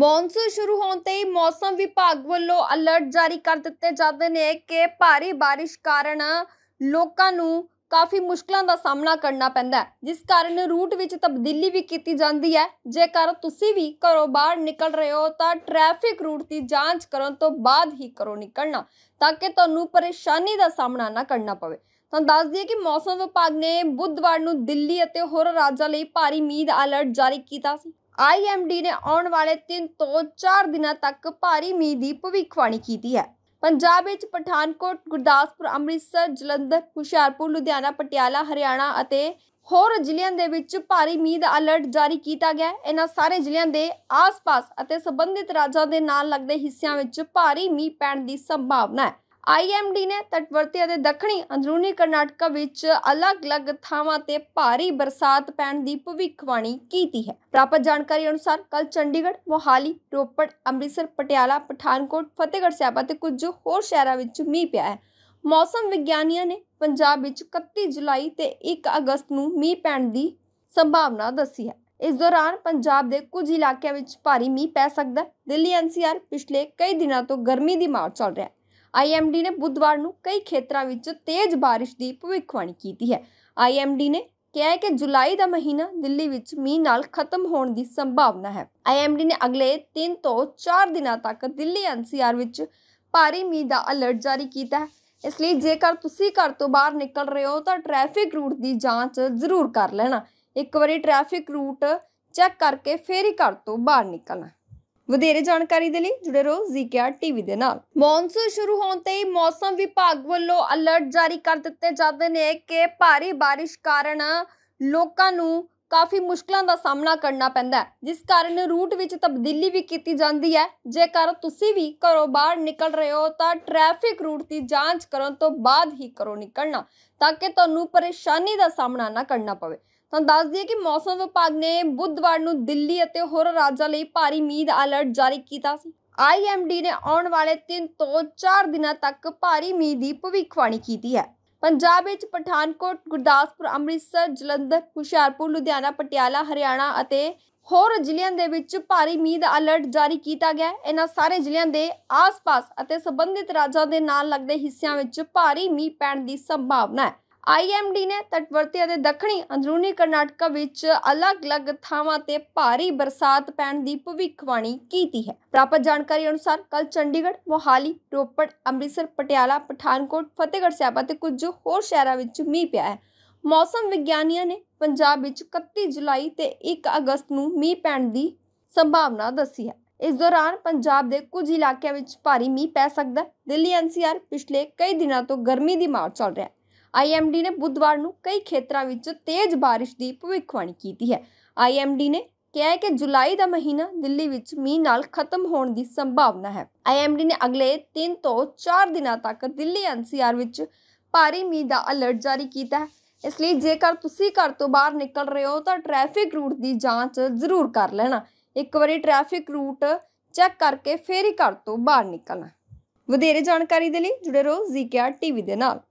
Monsoon ਸ਼ੁਰੂ ਹੋਣ ਤੇ ਹੀ ਮੌਸਮ ਵਿਭਾਗ ਵੱਲੋਂ ਅਲਰਟ ਜਾਰੀ ਕਰ ਦਿੱਤੇ ਜਾਂਦੇ ਨੇ ਕਿ ਭਾਰੀ ਬਾਰਿਸ਼ ਕਾਰਨ ਲੋਕਾਂ ਨੂੰ ਕਾਫੀ ਮੁਸ਼ਕਲਾਂ ਦਾ ਸਾਹਮਣਾ ਕਰਨਾ ਪੈਂਦਾ ਹੈ, ਜਿਸ ਕਾਰਨ ਰੂਟ ਵਿੱਚ ਤਬਦੀਲੀ ਵੀ ਕੀਤੀ ਜਾਂਦੀ ਹੈ। ਜੇਕਰ ਤੁਸੀਂ ਵੀ ਘਰੋਂ ਬਾਹਰ ਨਿਕਲ ਰਹੇ ਹੋ ਤਾਂ ਟ੍ਰੈਫਿਕ ਰੂਟ ਦੀ ਜਾਂਚ ਕਰਨ ਤੋਂ ਬਾਅਦ ਹੀ ਘਰੋਂ ਨਿਕਲਣਾ, ਤਾਂ ਕਿ ਤੁਹਾਨੂੰ ਪਰੇਸ਼ਾਨੀ ਦਾ ਸਾਹਮਣਾ ਨਾ ਕਰਨਾ ਪਵੇ। ਤਾਂ ਦੱਸ ਦਈਏ ਕਿ ਮੌਸਮ ਵਿਭਾਗ ਨੇ ਬੁੱਧਵਾਰ ਨੂੰ ਦਿੱਲੀ ਅਤੇ ਹੋਰ ਰਾਜਾਂ ਲਈ ਭਾਰੀ ਮੀਂਹ ਦਾ ਅਲਰਟ ਜਾਰੀ ਕੀਤਾ ਸੀ। IMD ਨੇ ਆਉਣ ਵਾਲੇ 3 ਤੋਂ 4 ਦਿਨਾਂ ਤੱਕ ਭਾਰੀ ਮੀਂਹ ਦੀ ਭਵਿੱਖਬਾਣੀ ਕੀਤੀ ਹੈ। ਪੰਜਾਬ ਵਿੱਚ ਪਠਾਨਕੋਟ, ਗੁਰਦਾਸਪੁਰ, ਅੰਮ੍ਰਿਤਸਰ, ਜਲੰਧਰ, ਹੁਸ਼ਿਆਰਪੁਰ, ਲੁਧਿਆਣਾ, ਪਟਿਆਲਾ, ਹਰਿਆਣਾ ਅਤੇ ਹੋਰ ਜ਼ਿਲ੍ਹਿਆਂ ਦੇ ਵਿੱਚ ਭਾਰੀ ਮੀਂਹ ਦਾ ਅਲਰਟ ਜਾਰੀ ਕੀਤਾ ਗਿਆ ਹੈ। ਇਹਨਾਂ ਸਾਰੇ ਜ਼ਿਲ੍ਹਿਆਂ ਦੇ ਆਸ-ਪਾਸ ਅਤੇ ਸੰਬੰਧਿਤ ਰਾਜਾਂ ਦੇ ਨਾਲ ਲੱਗਦੇ ਹਿੱਸਿਆਂ ਵਿੱਚ ਭਾਰੀ ਮੀਂਹ ਪੈਣ ਦੀ ਸੰਭਾਵਨਾ ਹੈ। IMD ਨੇ ਤਟਵਰਤੀ ਅਤੇ ਦੱਖਣੀ ਅੰਦਰੂਨੀ ਕਰਨਾਟਕਾ ਵਿੱਚ ਅਲੱਗ-ਅਲੱਗ ਥਾਵਾਂ ਤੇ ਭਾਰੀ ਬਰਸਾਤ ਪੈਣ ਦੀ ਭਵਿੱਖਬਾਣੀ ਕੀਤੀ ਹੈ। ਪ੍ਰਾਪਤ ਜਾਣਕਾਰੀ ਅਨੁਸਾਰ ਕੱਲ ਚੰਡੀਗੜ੍ਹ, ਮੋਹਾਲੀ, ਰੋਪੜ, ਅੰਮ੍ਰਿਤਸਰ, ਪਟਿਆਲਾ, ਪਠਾਨਕੋਟ, ਫਤਿਹਗੜ੍ਹ ਸਾਹਿਬ ਅਤੇ ਕੁਝ ਹੋਰ ਸ਼ਹਿਰਾਂ ਵਿੱਚ ਮੀਂਹ ਪਿਆ ਹੈ। ਮੌਸਮ ਵਿਗਿਆਨੀਆਂ ਨੇ ਪੰਜਾਬ ਵਿੱਚ 31 ਜੁਲਾਈ ਤੇ 1 ਅਗਸਤ ਨੂੰ ਮੀਂਹ ਪੈਣ ਦੀ ਸੰਭਾਵਨਾ ਦੱਸੀ ਹੈ। ਇਸ ਦੌਰਾਨ ਪੰਜਾਬ ਦੇ ਕੁਝ ਇਲਾਕਿਆਂ ਵਿੱਚ ਭਾਰੀ ਮੀਂਹ ਪੈ ਸਕਦਾ ਹੈ। ਦਿੱਲੀ NCR ਪਿਛਲੇ ਕਈ ਦਿਨਾਂ ਤੋਂ ਗਰਮੀ ਦੀ ਮਾਰ ਚੱਲ ਰਿਹਾ ਹੈ। IMD ਨੇ ਬੁੱਧਵਾਰ ਨੂੰ ਕਈ ਖੇਤਰਾਂ ਵਿੱਚ ਤੇਜ਼ ਬਾਰਿਸ਼ ਦੀ ਭਵਿੱਖਬਾਣੀ ਕੀਤੀ ਹੈ। IMD ਨੇ ਕਿਹਾ ਹੈ ਕਿ ਜੁਲਾਈ ਦਾ ਮਹੀਨਾ ਦਿੱਲੀ ਵਿੱਚ ਮੀਂਹ ਨਾਲ ਖਤਮ ਹੋਣ ਦੀ ਸੰਭਾਵਨਾ ਹੈ। IMD ਨੇ ਅਗਲੇ 3 ਤੋਂ 4 ਦਿਨਾਂ ਤੱਕ ਦਿੱਲੀ NCR ਵਿੱਚ ਭਾਰੀ ਮੀਂਹ ਦਾ ਅਲਰਟ ਜਾਰੀ ਕੀਤਾ ਹੈ। ਇਸ ਲਈ ਜੇਕਰ ਤੁਸੀਂ ਘਰ ਤੋਂ ਬਾਹਰ ਨਿਕਲ ਰਹੇ ਹੋ ਤਾਂ ਟ੍ਰੈਫਿਕ ਰੂਟ ਦੀ ਜਾਂਚ ਜ਼ਰੂਰ ਕਰ ਲੈਣਾ। ਇੱਕ ਵਾਰੀ ਟ੍ਰੈਫਿਕ ਰੂਟ ਚੈੱਕ ਕਰਕੇ ਫਿਰ ਹੀ ਘਰ ਤੋਂ ਬਾਹਰ ਨਿਕਲਣਾ। ਵਧੇਰੇ ਜਾਣਕਾਰੀ ਦੇ ਲਈ ਜੁੜੇ ਰਹੋ ZKR TV ਦੇ ਨਾਲ। ਮੌਨਸੂਨ ਸ਼ੁਰੂ ਹੋਣ ਤੇ ਹੀ ਮੌਸਮ ਵਿਭਾਗ ਵੱਲੋਂ ਅਲਰਟ ਜਾਰੀ ਕਰ ਦਿੱਤੇ ਜਾਂਦੇ ਨੇ ਕਿ ਭਾਰੀ ਬਾਰਿਸ਼ ਕਾਰਨ ਲੋਕਾਂ ਨੂੰ ਕਾਫੀ ਮੁਸ਼ਕਲਾਂ ਦਾ ਸਾਹਮਣਾ ਕਰਨਾ ਪੈਂਦਾ ਹੈ, ਜਿਸ ਕਾਰਨ ਰੂਟ ਵਿੱਚ ਤਬਦੀਲੀ ਵੀ ਕੀਤੀ ਜਾਂਦੀ ਹੈ। ਜੇਕਰ ਤੁਸੀਂ ਵੀ ਘਰੋਂ ਬਾਹਰ ਨਿਕਲ ਰਹੇ ਹੋ ਤਾਂ ਟ੍ਰੈਫਿਕ ਰੂਟ ਦੀ ਜਾਂਚ ਕਰਨ ਤੋਂ ਬਾਅਦ ਹੀ ਘਰੋਂ ਨਿਕਲਣਾ, ਤਾਂ ਕਿ ਤੁਹਾਨੂੰ ਪਰੇਸ਼ਾਨੀ ਦਾ ਸਾਹਮਣਾ ਨਾ ਕਰਨਾ ਪਵੇ। ਤਾਂ ਦੱਸ ਦਈਏ ਕਿ ਮੌਸਮ ਵਿਭਾਗ ਨੇ ਬੁੱਧਵਾਰ ਨੂੰ ਦਿੱਲੀ ਅਤੇ ਹੋਰ ਰਾਜਾਂ ਲਈ ਭਾਰੀ ਮੀਂਹ ਦਾ ਅਲਰਟ ਜਾਰੀ ਕੀਤਾ ਸੀ। IMD ਨੇ ਆਉਣ ਵਾਲੇ 3 ਤੋਂ 4 ਦਿਨਾਂ ਤੱਕ ਭਾਰੀ ਮੀਂਹ ਦੀ ਭਵਿੱਖਬਾਣੀ ਕੀਤੀ ਹੈ। ਪੰਜਾਬ ਵਿੱਚ ਪਠਾਨਕੋਟ, ਗੁਰਦਾਸਪੁਰ, ਅੰਮ੍ਰਿਤਸਰ, ਜਲੰਧਰ, ਹੁਸ਼ਿਆਰਪੁਰ, ਲੁਧਿਆਣਾ, ਪਟਿਆਲਾ, ਹਰਿਆਣਾ ਅਤੇ ਹੋਰ ਜ਼ਿਲ੍ਹਿਆਂ ਦੇ ਵਿੱਚ ਭਾਰੀ ਮੀਂਹ ਦਾ ਅਲਰਟ ਜਾਰੀ ਕੀਤਾ ਗਿਆ ਹੈ। ਇਹਨਾਂ ਸਾਰੇ ਜ਼ਿਲ੍ਹਿਆਂ ਦੇ ਆਸ-ਪਾਸ ਅਤੇ ਸੰਬੰਧਿਤ ਰਾਜਾਂ ਦੇ ਨਾਲ ਲੱਗਦੇ ਹਿੱਸਿਆਂ ਵਿੱਚ ਭਾਰੀ ਮੀਂਹ ਪੈਣ ਦੀ ਸੰਭਾਵਨਾ ਹੈ। IMD ਨੇ ਤਟਵਰਤੀ ਅਤੇ ਦੱਖਣੀ ਅੰਦਰੂਨੀ ਕਰਨਾਟਕਾ ਵਿੱਚ ਅਲੱਗ-ਅਲੱਗ ਥਾਵਾਂ ਤੇ ਭਾਰੀ ਬਰਸਾਤ ਪੈਣ ਦੀ ਭਵਿੱਖਬਾਣੀ ਕੀਤੀ ਹੈ। ਪ੍ਰਾਪਤ ਜਾਣਕਾਰੀ ਅਨੁਸਾਰ ਕੱਲ ਚੰਡੀਗੜ੍ਹ, ਮੋਹਾਲੀ, ਰੋਪੜ, ਅੰਮ੍ਰਿਤਸਰ, ਪਟਿਆਲਾ, ਪਠਾਨਕੋਟ, ਫਤਿਹਗੜ੍ਹ ਸਾਹਿਬ ਅਤੇ ਕੁਝ ਹੋਰ ਸ਼ਹਿਰਾਂ ਵਿੱਚ ਮੀਂਹ ਪਿਆ ਹੈ। ਮੌਸਮ ਵਿਗਿਆਨੀਆਂ ਨੇ ਪੰਜਾਬ ਵਿੱਚ 31 ਜੁਲਾਈ ਤੇ 1 ਅਗਸਤ ਨੂੰ ਮੀਂਹ ਪੈਣ ਦੀ ਸੰਭਾਵਨਾ ਦੱਸੀ ਹੈ। ਇਸ ਦੌਰਾਨ ਪੰਜਾਬ ਦੇ ਕੁਝ ਇਲਾਕਿਆਂ ਵਿੱਚ ਭਾਰੀ ਮੀਂਹ ਪੈ ਸਕਦਾ ਹੈ। ਦਿੱਲੀ NCR ਪਿਛਲੇ ਕਈ ਦਿਨਾਂ ਤੋਂ ਗਰਮੀ ਦੀ ਮਾਰ ਚੱਲ ਰਿਹਾ ਹੈ। IMD ਨੇ ਬੁੱਧਵਾਰ ਨੂੰ ਕਈ ਖੇਤਰਾਂ ਵਿੱਚ ਤੇਜ਼ ਬਾਰਿਸ਼ ਦੀ ਭਵਿੱਖਬਾਣੀ ਕੀਤੀ ਹੈ। IMD ਨੇ ਕਿਹਾ ਹੈ ਕਿ ਜੁਲਾਈ ਦਾ ਮਹੀਨਾ ਦਿੱਲੀ ਵਿੱਚ ਮੀਂਹ ਨਾਲ ਖਤਮ ਹੋਣ ਦੀ ਸੰਭਾਵਨਾ ਹੈ। IMD ਨੇ ਅਗਲੇ 3 ਤੋਂ 4 ਦਿਨਾਂ ਤੱਕ ਦਿੱਲੀ NCR ਵਿੱਚ ਭਾਰੀ ਮੀਂਹ ਦਾ ਅਲਰਟ ਜਾਰੀ ਕੀਤਾ ਹੈ। ਇਸ ਲਈ ਜੇਕਰ ਤੁਸੀਂ ਘਰ ਤੋਂ ਬਾਹਰ ਨਿਕਲ ਰਹੇ ਹੋ ਤਾਂ ਟ੍ਰੈਫਿਕ ਰੂਟ ਦੀ ਜਾਂਚ ਜ਼ਰੂਰ ਕਰ ਲੈਣਾ। ਇੱਕ ਵਾਰੀ ਟ੍ਰੈਫਿਕ ਰੂਟ ਚੈੱਕ ਕਰਕੇ ਫਿਰ ਹੀ ਘਰ ਤੋਂ ਬਾਹਰ ਨਿਕਲਣਾ। ਵਧੇਰੇ ਜਾਣਕਾਰੀ ਦੇ ਲਈ ਜੁੜੇ ਰਹੋ ZKR TV ਦੇ ਨਾਲ।